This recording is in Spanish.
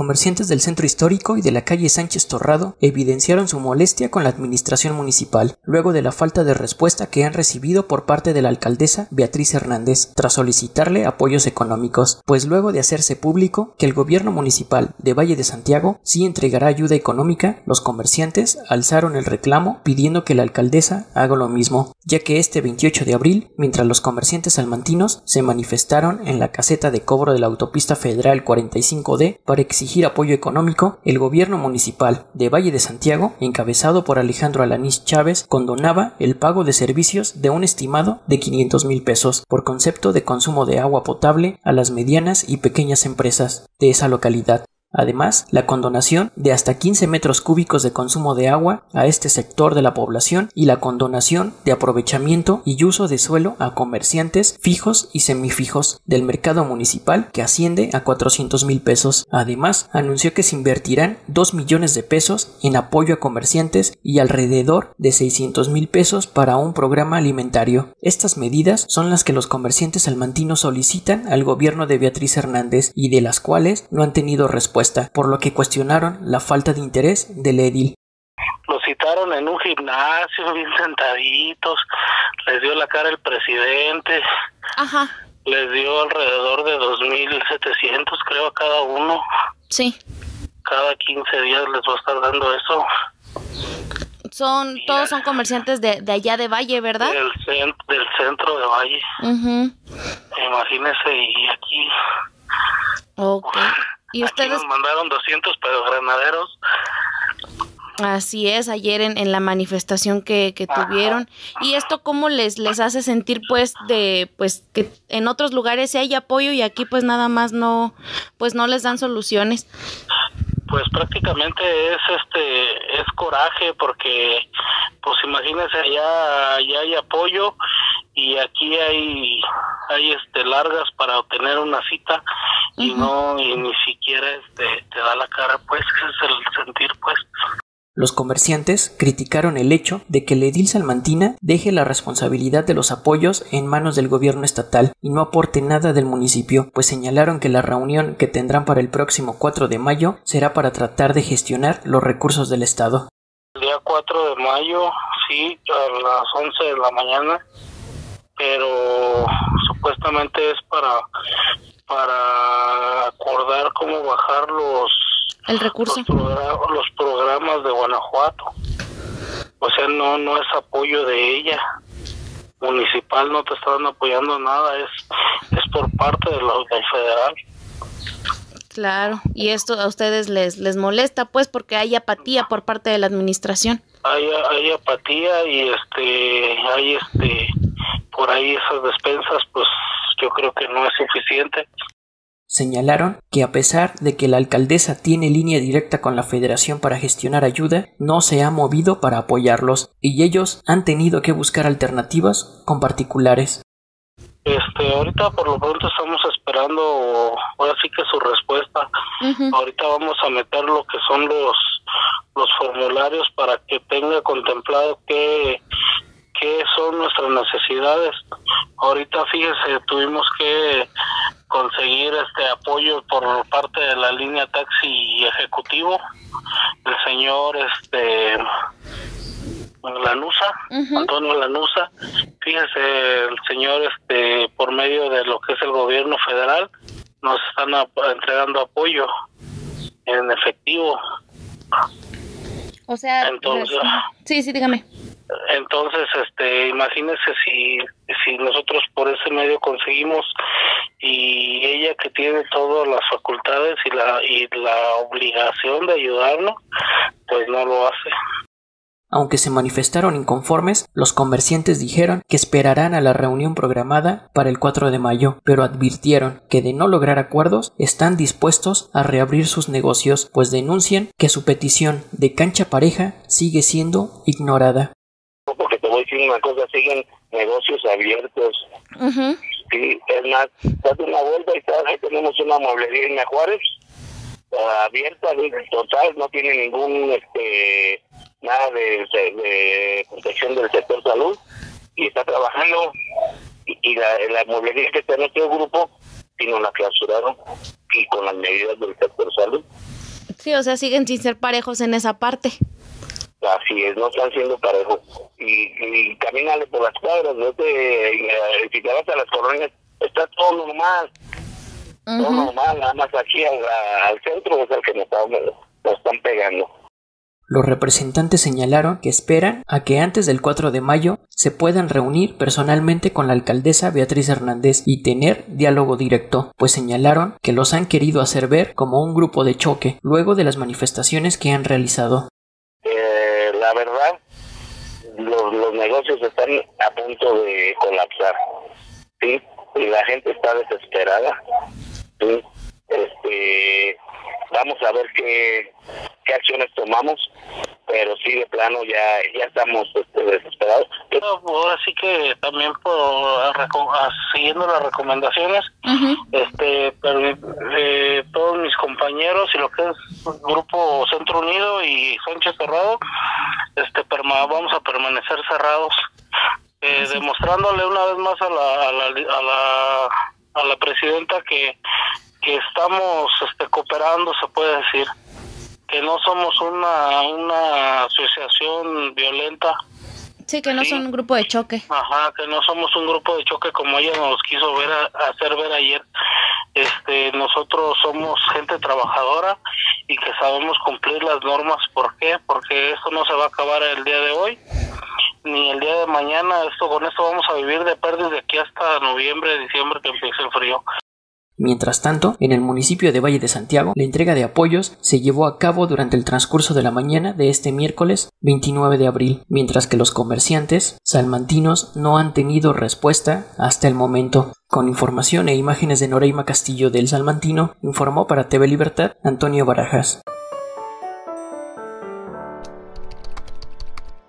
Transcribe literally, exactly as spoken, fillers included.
comerciantes del centro histórico y de la calle Sánchez Torrado evidenciaron su molestia con la administración municipal, luego de la falta de respuesta que han recibido por parte de la alcaldesa Beatriz Hernández, tras solicitarle apoyos económicos, pues luego de hacerse público que el gobierno municipal de Valle de Santiago sí entregará ayuda económica, los comerciantes alzaron el reclamo pidiendo que la alcaldesa haga lo mismo, ya que este veintiocho de abril, mientras los comerciantes salmantinos se manifestaron en la caseta de cobro de la autopista federal cuarenta y cinco D para exigir apoyo económico, el gobierno municipal de Valle de Santiago, encabezado por Alejandro Alanís Chávez, condonaba el pago de servicios de un estimado de quinientos mil pesos por concepto de consumo de agua potable a las medianas y pequeñas empresas de esa localidad. Además, la condonación de hasta quince metros cúbicos de consumo de agua a este sector de la población y la condonación de aprovechamiento y uso de suelo a comerciantes fijos y semifijos del mercado municipal que asciende a cuatrocientos mil pesos. Además, anunció que se invertirán dos millones de pesos en apoyo a comerciantes y alrededor de seiscientos mil pesos para un programa alimentario. Estas medidas son las que los comerciantes salmantinos solicitan al gobierno de Beatriz Hernández y de las cuales no han tenido respuesta, por lo que cuestionaron la falta de interés del edil. Los citaron en un gimnasio, bien sentaditos, les dio la cara el presidente, Ajá. les dio alrededor de dos mil setecientos creo a cada uno. Sí. Cada quince días les va a estar dando eso. Son, y todos son comerciantes de, de allá de Valle, ¿verdad? Del, cent, del centro de Valle. Uh-huh. Imagínese, y aquí... Ok. ¿Y ustedes? Aquí nos mandaron doscientos pero granaderos. Así es, ayer en, en la manifestación que, que tuvieron. ¿Y esto cómo les les hace sentir, pues, de pues que en otros lugares sí hay apoyo y aquí pues nada más no, pues no les dan soluciones? Pues prácticamente es este es coraje, porque pues imagínense, allá allá hay apoyo y aquí hay hay este largas para obtener una cita. Uh-huh. Y no, y ni siquiera este te da la cara, pues ese es el sentir, pues. Los comerciantes criticaron el hecho de que el edil salmantina deje la responsabilidad de los apoyos en manos del gobierno estatal y no aporte nada del municipio, pues señalaron que la reunión que tendrán para el próximo cuatro de mayo será para tratar de gestionar los recursos del estado. El día cuatro de mayo, sí, a las once de la mañana, pero supuestamente es para para acordar cómo bajar los el recurso, los, progr los programas de Guanajuato. O sea, no no es apoyo de ella municipal, no te están apoyando nada, es es por parte de lo, del federal. Claro, y esto a ustedes les les molesta, pues, porque hay apatía por parte de la administración. Hay hay apatía y este hay este por ahí esas despensas, pues yo creo que no es suficiente. Señalaron que a pesar de que la alcaldesa tiene línea directa con la federación para gestionar ayuda, no se ha movido para apoyarlos y ellos han tenido que buscar alternativas con particulares. Este, ahorita por lo pronto estamos esperando, ahora sí que su respuesta. Uh-huh. Ahorita vamos a meter lo que son los los formularios para que tenga contemplado qué qué son nuestras necesidades. Ahorita fíjese, tuvimos que conseguir este apoyo por parte de la línea taxi ejecutivo, el señor este Lanusa, uh-huh. Antonio Lanusa. Fíjese, el señor este por medio de lo que es el gobierno federal nos están a, entregando apoyo en efectivo. O sea, entonces, sí, sí, dígame. Entonces, este, imagínese si si nosotros por ese medio conseguimos, y ella que tiene todas las facultades y la y la obligación de ayudarnos, pues no lo hace. Aunque se manifestaron inconformes, los comerciantes dijeron que esperarán a la reunión programada para el cuatro de mayo, pero advirtieron que de no lograr acuerdos están dispuestos a reabrir sus negocios, pues denuncian que su petición de cancha pareja sigue siendo ignorada. Porque te voy a decir una cosa, siguen negocios abiertos. Uh-huh. Sí, es más, date una vuelta y tal, ahí tenemos una mueblería en Juárez, uh, abierta, total, no tiene ningún, este, nada de, de, de protección del sector salud, y está trabajando, y, y la, la mueblería que está en nuestro grupo Salmantino la clausuraron y con las medidas del sector salud. Sí, o sea, siguen sin ser parejos en esa parte. Así es, no están siendo parejos. Y, y camínale por las cuadras, no te, y, si te vas a las colonias, está todo normal. Uh-huh. Todo normal, nada más aquí al, al centro es el que nos, nos están pegando. Los representantes señalaron que esperan a que antes del cuatro de mayo se puedan reunir personalmente con la alcaldesa Beatriz Hernández y tener diálogo directo, pues señalaron que los han querido hacer ver como un grupo de choque luego de las manifestaciones que han realizado. Eh, la verdad, los, los negocios están a punto de colapsar, ¿sí? Y la gente está desesperada, ¿sí? Este... Vamos a ver qué, qué acciones tomamos, pero sí, de plano ya ya estamos este, desesperados. Ahora sí que también por siguiendo las recomendaciones, uh-huh. este pero, eh, todos mis compañeros y lo que es Grupo Centro Unido y Sánchez Torrado, este perma, vamos a permanecer cerrados, eh, sí. demostrándole una vez más a la a la, a la, a la presidenta que que estamos este, cooperando, se puede decir, que no somos una una asociación violenta. Sí, que no ¿sí? son un grupo de choque. Ajá, que no somos un grupo de choque como ella nos quiso ver a, hacer ver ayer. Este, nosotros somos gente trabajadora y que sabemos cumplir las normas. ¿Por qué? Porque esto no se va a acabar el día de hoy ni el día de mañana. Esto con esto vamos a vivir de pérdidas de aquí hasta noviembre, diciembre, que empiece el frío. Mientras tanto, en el municipio de Valle de Santiago, la entrega de apoyos se llevó a cabo durante el transcurso de la mañana de este miércoles veintinueve de abril, mientras que los comerciantes salmantinos no han tenido respuesta hasta el momento. Con información e imágenes de Noreima Castillo del Salmantino, informó para T V Libertad Antonio Barajas.